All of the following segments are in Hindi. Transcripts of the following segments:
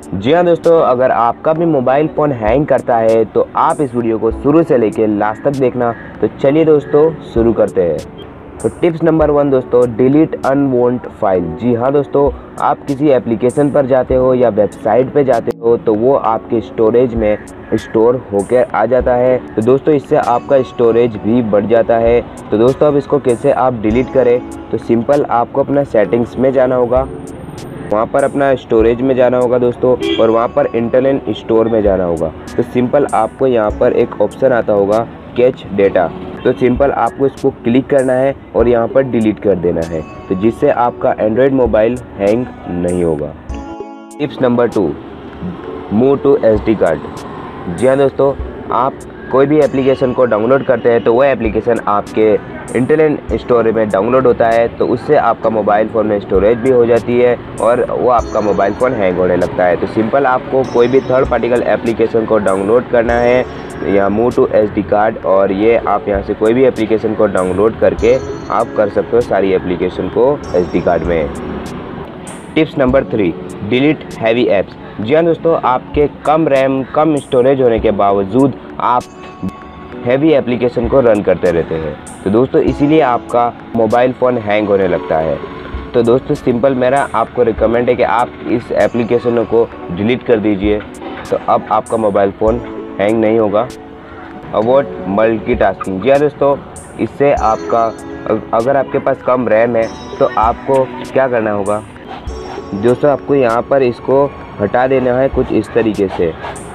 जी हाँ दोस्तों, अगर आपका भी मोबाइल फ़ोन हैंग करता है तो आप इस वीडियो को शुरू से लेकर लास्ट तक देखना। तो चलिए दोस्तों शुरू करते हैं। तो टिप्स नंबर 1 दोस्तों, डिलीट अनवांट फाइल। जी हाँ दोस्तों, आप किसी एप्लीकेशन पर जाते हो या वेबसाइट पे जाते हो तो वो आपके स्टोरेज में स्टोर होकर आ जाता है। तो दोस्तों इससे आपका स्टोरेज भी बढ़ जाता है। तो दोस्तों अब इसको कैसे आप डिलीट करें, तो सिंपल आपको अपना सेटिंग्स में जाना होगा, वहाँ पर अपना स्टोरेज में जाना होगा दोस्तों, और वहाँ पर इंटरनल स्टोर में जाना होगा। तो सिंपल आपको यहाँ पर एक ऑप्शन आता होगा कैच डेटा, तो सिंपल आपको इसको क्लिक करना है और यहाँ पर डिलीट कर देना है, तो जिससे आपका एंड्रॉयड मोबाइल हैंग नहीं होगा। Tips number 2, move to SD card. जी हाँ दोस्तों, आप कोई भी एप्लीकेशन को डाउनलोड करते हैं तो वह एप्लीकेशन आपके इंटरनेट स्टोर में डाउनलोड होता है, तो उससे आपका मोबाइल फ़ोन में स्टोरेज भी हो जाती है और वो आपका मोबाइल फ़ोन हैंग होने लगता है। तो सिंपल आपको कोई भी थर्ड पार्टिकल एप्लीकेशन को डाउनलोड करना है, या मूव टू SD कार्ड, और ये आप यहाँ से कोई भी एप्लीकेशन को डाउनलोड करके आप कर सकते हो सारी एप्लीकेशन को SD कार्ड में। Tips number 3, delete heavy apps. जी हाँ दोस्तों, आपके कम रैम कम स्टोरेज होने के बावजूद आप हैवी एप्लीकेशन को रन करते रहते हैं, तो दोस्तों इसीलिए आपका मोबाइल फ़ोन हैंग होने लगता है। तो दोस्तों सिंपल मेरा आपको रिकमेंड है कि आप इस एप्लीकेशनों को डिलीट कर दीजिए, तो अब आपका मोबाइल फ़ोन हैंग नहीं होगा। Avoid multitasking. जी हाँ दोस्तों, इससे आपका अगर आपके पास कम रैम है तो आपको क्या करना होगा दोस्तों, आपको यहाँ पर इसको हटा देना है कुछ इस तरीके से।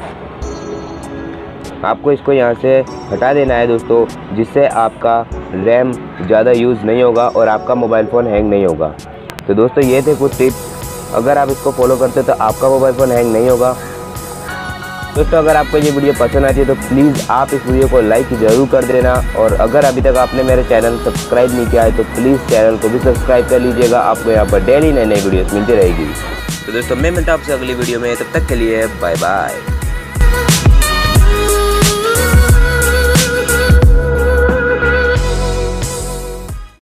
आपको इसको यहाँ से हटा देना है दोस्तों, जिससे आपका रैम ज़्यादा यूज़ नहीं होगा और आपका मोबाइल फ़ोन हैंग नहीं होगा। तो दोस्तों ये थे कुछ टिप्स, अगर आप इसको फॉलो करते हो तो आपका मोबाइल फ़ोन हैंग नहीं होगा। दोस्तों अगर आपको ये वीडियो पसंद आती है तो प्लीज़ आप इस वीडियो को लाइक ज़रूर कर देना, और अगर अभी तक आपने मेरे चैनल सब्सक्राइब नहीं किया है तो प्लीज़ चैनल को भी सब्सक्राइब कर लीजिएगा। आपको यहाँ पर डेली नई नई वीडियोस मिलती रहेगी। तो दोस्तों मैं मिलता हूँ आपसे अगली वीडियो में, तब तक के लिए बाय बाय।